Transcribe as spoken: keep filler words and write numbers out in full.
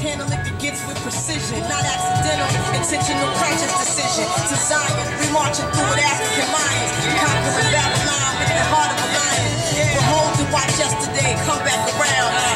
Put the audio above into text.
handling the gifts with precision, not accidental, intentional, conscious decision. To Zion, we marching through with African lions, conquering Babylon with the heart of a lion. Behold and watch yesterday come back around.